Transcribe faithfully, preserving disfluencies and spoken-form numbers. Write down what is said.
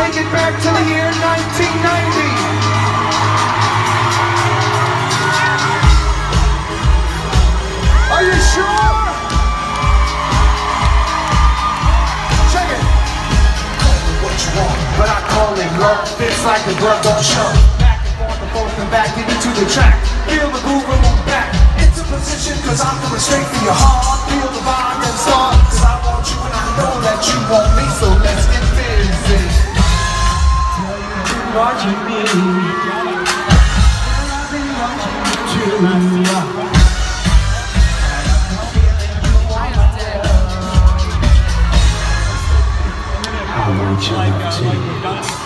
bring it back to the year nineteen ninety. Are you sure? Check it. Call it what you want, but I call it love. Fits like a glove, don't show. Back and forth and forth and back into the track. Feel the groove and move back into position, cause I'm coming straight for your heart. Feel the vibe and start, cause I want you and I know that you want me, so let's get busy. Tell you to watching me, I've been watching you too. I want you to